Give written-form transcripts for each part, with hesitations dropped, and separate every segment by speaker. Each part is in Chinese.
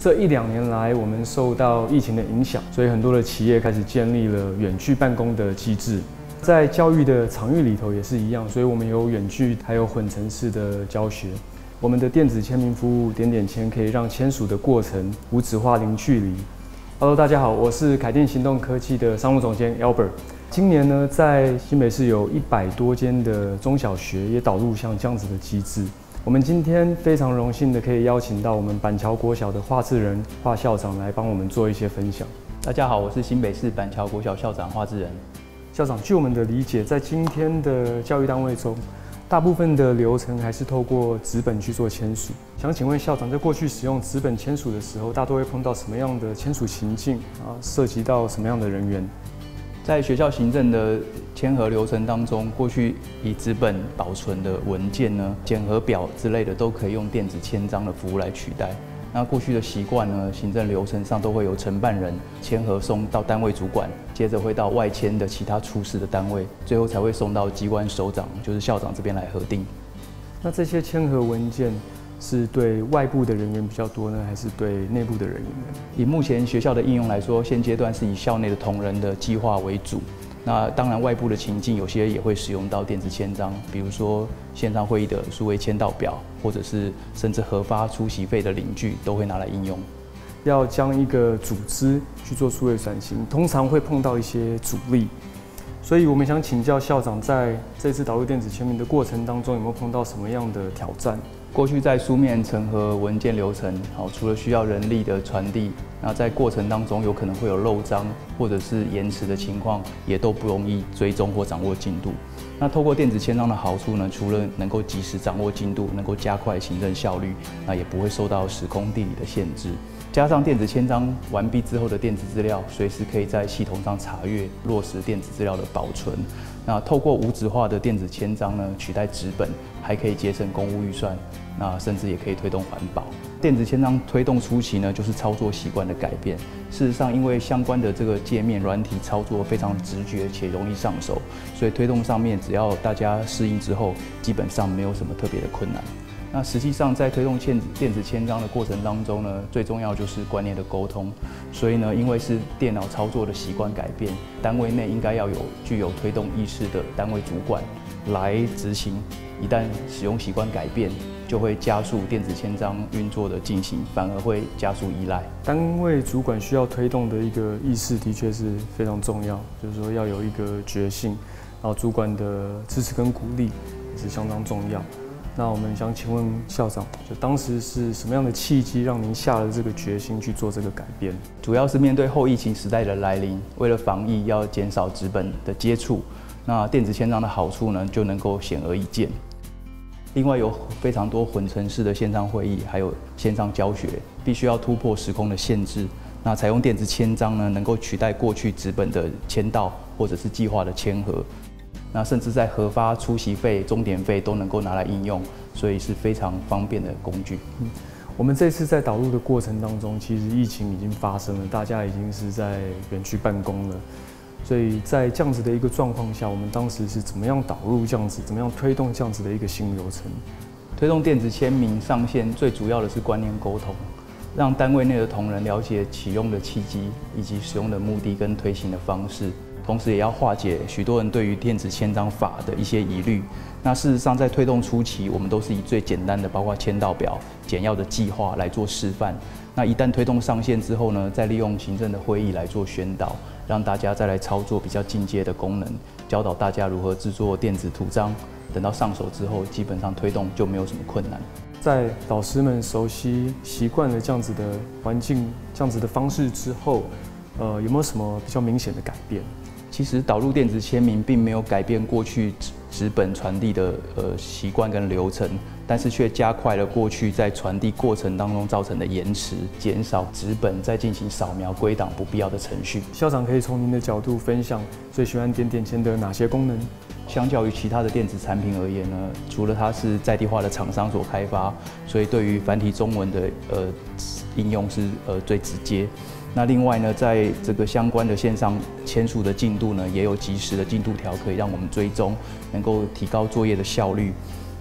Speaker 1: 这1、2年来，我们受到疫情的影响，所以很多的企业开始建立了远距办公的机制。在教育的场域里头也是一样，所以我们有远距，还有混成式的教学。我们的电子签名服务点点签可以让签署的过程无纸化、零距离。Hello， 大家好，我是凯电行动科技的商务总监 Albert。今年呢，在新北市有100多间的中小学也导入像这样子的机制。我们今天非常荣幸的可以邀请到我们板桥国小的华志仁华校长来帮我们做一些分享。
Speaker 2: 大家好，我是新北市板桥国小校长华志仁。
Speaker 1: 校长，据我们的理解，在今天的教育单位中，大部分的流程还是透过纸本去做签署。想请问校长，在过去使用纸本签署的时候，大多会碰到什么样的签署情境啊？涉及到什么样的人员？
Speaker 2: 在学校行政的签核流程当中，过去以纸本保存的文件呢，检核表之类的都可以用电子签章的服务来取代。那过去的习惯呢，行政流程上都会由承办人签核送到单位主管，接着会到外签的其他出事的单位，最后才会送到机关首长，就是校长这边来核定。
Speaker 1: 那这些签核文件是对外部的人员比较多呢，还是对内部的人员呢？
Speaker 2: 以目前学校的应用来说，现阶段是以校内的同仁的计划为主。那当然，外部的情境有些也会使用到电子签章，比如说线上会议的数位签到表，或者是甚至核发出席费的领据，都会拿来应用。
Speaker 1: 要将一个组织去做数位转型，通常会碰到一些阻力，所以我们想请教校长，在这次导入电子签名的过程当中，有没有碰到什么样的挑战？
Speaker 2: 过去在书面审核文件流程，除了需要人力的传递，那在过程当中有可能会有漏章或者是延迟的情况，也都不容易追踪或掌握进度。那透过电子签章的好处呢，除了能够及时掌握进度，能够加快行政效率，那也不会受到时空地理的限制。加上电子签章完毕之后的电子资料，随时可以在系统上查阅，落实电子资料的保存。那透过无纸化的电子签章呢，取代纸本，还可以节省公务预算，那甚至也可以推动环保。电子签章推动初期呢，就是操作习惯的改变。事实上，因为相关的这个界面软体操作非常直觉且容易上手，所以推动上面只要大家适应之后，基本上没有什么特别的困难。那实际上在推动电子签章的过程当中呢，最重要就是观念的沟通。所以呢，因为是电脑操作的习惯改变，单位内应该要有具有推动意识的单位主管来执行。一旦使用习惯改变，就会加速电子签章运作的进行，反而会加速依赖。
Speaker 1: 单位主管需要推动的一个意识，的确是非常重要，就是说要有一个决心，然后主管的支持跟鼓励也是相当重要。那我们想请问校长，就当时是什么样的契机让您下了这个决心去做这个改变？
Speaker 2: 主要是面对后疫情时代的来临，为了防疫要减少纸本的接触，那电子签章的好处呢就能够显而易见。另外有非常多混成式的线上会议，还有线上教学，必须要突破时空的限制。那采用电子签章呢，能够取代过去纸本的签到或者是计划的签核。那甚至在核发出席费、钟点费都能够拿来应用，所以是非常方便的工具。
Speaker 1: 我们这次在导入的过程当中，其实疫情已经发生了，大家已经是在远距办公了。所以在这样子的一个状况下，我们当时是怎么样导入这样子，怎么样推动这样子的一个新流程？
Speaker 2: 推动电子签名上线，最主要的是观念沟通，让单位内的同仁了解启用的契机以及使用的目的跟推行的方式。同时也要化解许多人对于电子签章法的一些疑虑。那事实上，在推动初期，我们都是以最简单的，包括签到表、简要的计划来做示范。那一旦推动上线之后呢，再利用行政的会议来做宣导，让大家再来操作比较进阶的功能，教导大家如何制作电子图章。等到上手之后，基本上推动就没有什么困难。
Speaker 1: 在老师们熟悉、习惯了这样子的环境、这样子的方式之后，有没有什么比较明显的改变？
Speaker 2: 其实导入电子签名并没有改变过去纸本传递的习惯跟流程，但是却加快了过去在传递过程当中造成的延迟，减少纸本再进行扫描归档不必要的程序。
Speaker 1: 校长可以从您的角度分享最喜欢点点签的哪些功能？
Speaker 2: 相较于其他的电子产品而言呢，除了它是在地化的厂商所开发，所以对于繁体中文的应用是最直接。那另外呢，在这个相关的线上签署的进度呢，也有及时的进度条可以让我们追踪，能够提高作业的效率。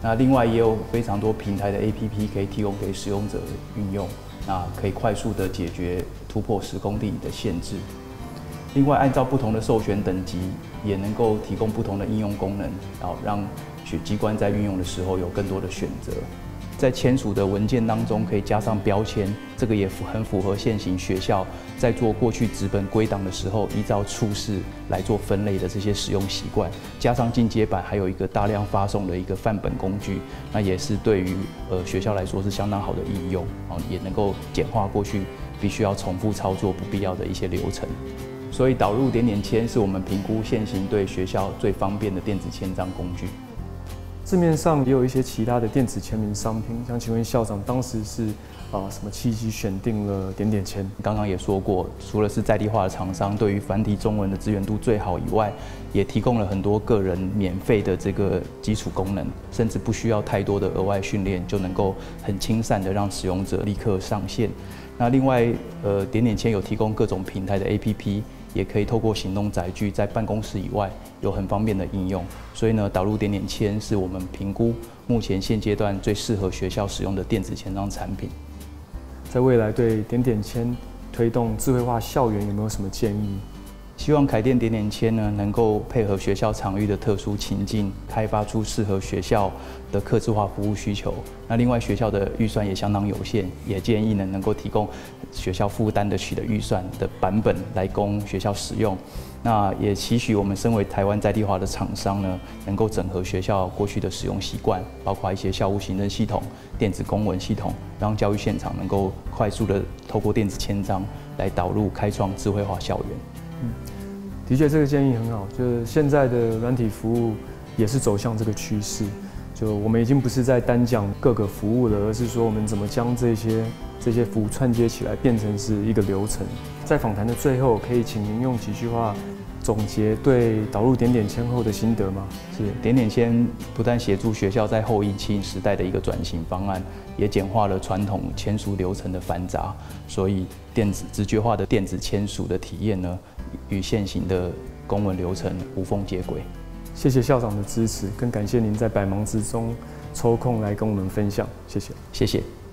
Speaker 2: 那另外也有非常多平台的 APP 可以提供给使用者运用，那可以快速的解决突破10公里的限制。另外，按照不同的授权等级，也能够提供不同的应用功能，然后让机关在运用的时候有更多的选择。在签署的文件当中可以加上标签，这个也很符合现行学校在做过去纸本归档的时候，依照处室来做分类的这些使用习惯。加上进阶版还有一个大量发送的一个范本工具，那也是对于学校来说是相当好的应用，也能够简化过去必须要重复操作不必要的一些流程。所以导入点点签是我们评估现行对学校最方便的电子签章工具。
Speaker 1: 市面上也有一些其他的电子签名商品，想请问校长，当时是什么契机选定了点点签？
Speaker 2: 刚刚也说过，除了是在地化的厂商对于繁体中文的资源度最好以外，也提供了很多个人免费的这个基础功能，甚至不需要太多的额外训练，就能够很轻散的让使用者立刻上线。那另外，点点签有提供各种平台的 APP。也可以透过行动载具在办公室以外有很方便的应用，所以呢，导入点点签是我们评估目前现阶段最适合学校使用的电子签章产品。
Speaker 1: 在未来对点点签推动智慧化校园有没有什么建议？
Speaker 2: 希望凯电点点签呢，能够配合学校场域的特殊情境，开发出适合学校的客制化服务需求。那另外学校的预算也相当有限，也建议呢能够提供学校负担得起的预算的版本来供学校使用。那也期许我们身为台湾在地化的厂商呢，能够整合学校过去的使用习惯，包括一些校务行政系统、电子公文系统，让教育现场能够快速的透过电子签章来导入开创智慧化校园。
Speaker 1: 的确，这个建议很好。就是现在的软体服务也是走向这个趋势。就我们已经不是在单讲各个服务了，而是说我们怎么将这些服务串接起来，变成是一个流程。在访谈的最后，可以请您用几句话总结对导入点点签后的心得吗？
Speaker 2: 是，点点签不但协助学校在后疫情时代的一个转型方案，也简化了传统签署流程的繁杂，所以直觉化的电子签署的体验呢，与现行的公文流程无缝接轨。
Speaker 1: 谢谢校长的支持，更感谢您在百忙之中抽空来跟我们分享，谢谢。
Speaker 2: 谢谢。